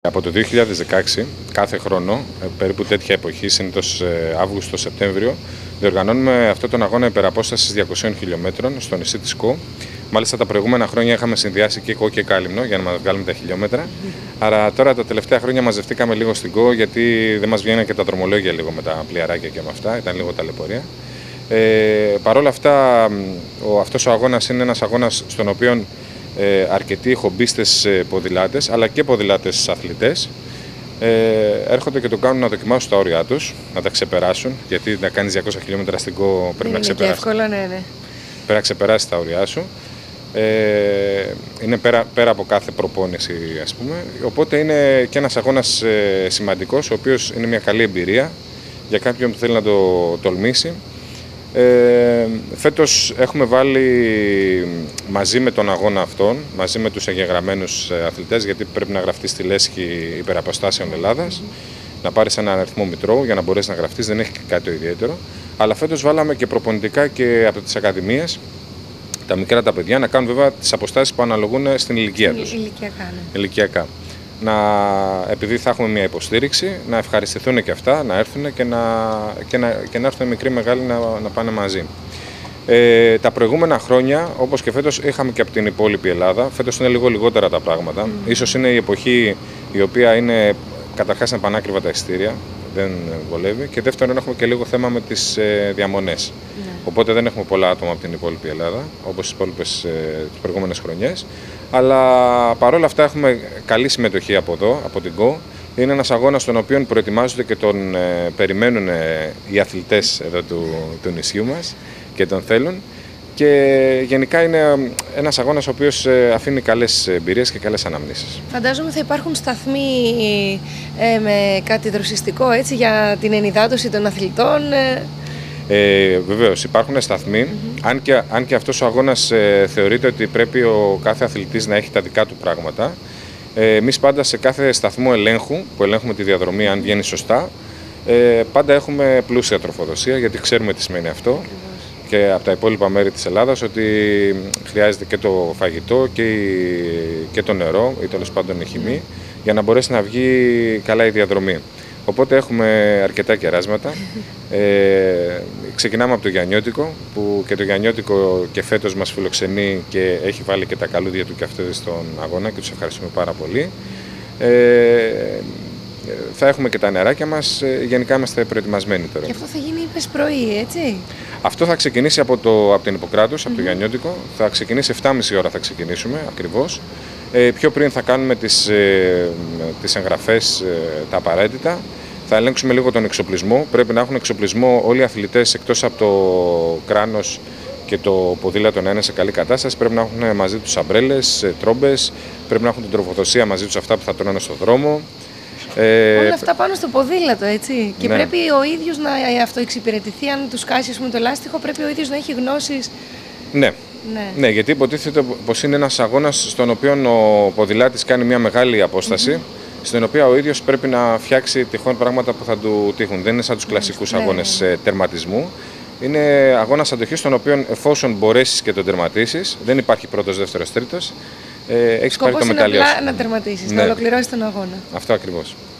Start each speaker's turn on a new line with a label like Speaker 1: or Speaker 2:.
Speaker 1: Από το 2016, κάθε χρόνο, περίπου τέτοια εποχή, συνήθως Αύγουστο-Σεπτέμβριο, διοργανώνουμε αυτόν τον αγώνα υπεραπόστασης 200 χιλιόμετρων στο νησί της Κο. Μάλιστα τα προηγούμενα χρόνια είχαμε συνδυάσει και Κο και Κάλυμνο για να μας βγάλουμε τα χιλιόμετρα. Άρα τώρα τα τελευταία χρόνια μαζευτήκαμε λίγο στην Κο, γιατί δεν μας βγαίνουν και τα δρομολόγια λίγο με τα πλοιαράκια και με αυτά, ήταν λίγο ταλαιπωρία. Παρ' όλα αυτά, αυτός ο αγώνας είναι ένας αγώνας στον οποίο αρκετοί χομπίστες ποδηλάτες, αλλά και ποδηλάτες αθλητές έρχονται και το κάνουν να δοκιμάσουν τα όρια τους, να τα ξεπεράσουν, γιατί να κάνεις 200 χιλιόμετρα στην Κο πρέπει να ξεπεράσεις.
Speaker 2: Είναι εύκολο, ναι.
Speaker 1: Πρέπει να ξεπεράσεις τα όρια σου. Είναι πέρα από κάθε προπόνηση, ας πούμε. Οπότε είναι και ένας αγώνας σημαντικός, ο οποίος είναι μια καλή εμπειρία για κάποιον που θέλει να το τολμήσει. Φέτος έχουμε βάλει μαζί με τον αγώνα αυτόν, μαζί με τους εγγεγραμμένους αθλητές, γιατί πρέπει να γραφτείς στη λέσχη υπεραποστάσεων Ελλάδας, να πάρεις έναν αριθμό μητρώου για να μπορέσεις να γραφτείς, δεν έχει κάτι το ιδιαίτερο. Αλλά φέτος βάλαμε και προπονητικά και από τις ακαδημίες, τα μικρά τα παιδιά, να κάνουν βέβαια τις αποστάσεις που αναλογούν στην ηλικία τους. Ηλικιακά. Επειδή θα έχουμε μια υποστήριξη, να ευχαριστηθούν και αυτά, να έρθουν και να έρθουν μικροί μεγάλοι να πάνε μαζί. Τα προηγούμενα χρόνια, όπως και φέτος, είχαμε και από την υπόλοιπη Ελλάδα. Φέτος είναι λίγο λιγότερα τα πράγματα. Ίσως είναι η εποχή η οποία είναι καταρχάς είναι πανάκριβα τα εισιτήρια, δεν βολεύει. Και δεύτερον, έχουμε και λίγο θέμα με τις διαμονές. Οπότε δεν έχουμε πολλά άτομα από την υπόλοιπη Ελλάδα, όπως τις προηγούμενες χρονιές. Αλλά παρόλα αυτά έχουμε καλή συμμετοχή από εδώ, από την Κο. Είναι ένας αγώνας στον οποίο προετοιμάζονται και τον περιμένουν οι αθλητές εδώ του νησιού μας και τον θέλουν. Και γενικά είναι ένας αγώνας ο οποίος αφήνει καλές εμπειρίες και καλές αναμνήσεις.
Speaker 2: Φαντάζομαι θα υπάρχουν σταθμοί με κάτι δροσιστικό, έτσι, για την ενυδάτωση των αθλητών.
Speaker 1: Βεβαίως υπάρχουν σταθμοί, αν και αυτός ο αγώνας θεωρείται ότι πρέπει ο κάθε αθλητής να έχει τα δικά του πράγματα. Εμείς πάντα σε κάθε σταθμό ελέγχου, που ελέγχουμε τη διαδρομή αν βγαίνει σωστά, πάντα έχουμε πλούσια τροφοδοσία, γιατί ξέρουμε τι σημαίνει αυτό και από τα υπόλοιπα μέρη της Ελλάδας, ότι χρειάζεται και το φαγητό και το νερό ή τέλος πάντων η χυμή, για να μπορέσει να βγει καλά η διαδρομή. Οπότε έχουμε αρκετά κεράσματα. Ξεκινάμε από το Γιαννιώτικο, που και το Γιαννιώτικο και φέτος μας φιλοξενεί και έχει βάλει και τα καλούδια του και αυτό στον αγώνα και τους ευχαριστούμε πάρα πολύ. Θα έχουμε και τα νεράκια μας, γενικά είμαστε προετοιμασμένοι τώρα.
Speaker 2: Και αυτό θα γίνει, είπες, πρωί, έτσι?
Speaker 1: Αυτό θα ξεκινήσει από την Ιπποκράτους, από το Γιαννιώτικο. Θα ξεκινήσει 7.30 ώρα θα ξεκινήσουμε ακριβώς. Πιο πριν θα κάνουμε τις εγγραφές, τα απαραίτητα. Θα ελέγξουμε λίγο τον εξοπλισμό. Πρέπει να έχουν εξοπλισμό όλοι οι αθλητές, εκτός από το κράνος και το ποδήλατο να είναι σε καλή κατάσταση. Πρέπει να έχουν μαζί τους αμπρέλες, τρόμπες, πρέπει να έχουν την τροφοδοσία μαζί τους, αυτά που θα τρώνε στον δρόμο.
Speaker 2: Όλα αυτά πάνω στο ποδήλατο, έτσι. Και πρέπει ο ίδιος να αυτοεξυπηρετηθεί. Αν του σκάσει, ας πούμε, το λάστιχο, πρέπει ο ίδιος να έχει γνώσεις. Ναι, γιατί υποτίθεται πως είναι ένας αγώνας στον οποίο ο ποδηλάτης κάνει μια μεγάλη απόσταση, στην οποία ο ίδιος πρέπει να φτιάξει τυχόν πράγματα που θα του τύχουν. Δεν είναι σαν τους κλασικούς αγώνες τερματισμού. Είναι αγώνας αντοχής, στον οποίο εφόσον μπορέσεις και τον τερματίσεις, δεν υπάρχει πρώτος, δεύτερος, τρίτος, έχεις πάρει το μετάλλιο. Σκοπός είναι απλά να τερματίσεις, να ολοκληρώσεις τον αγώνα.
Speaker 1: Αυτό ακριβώς.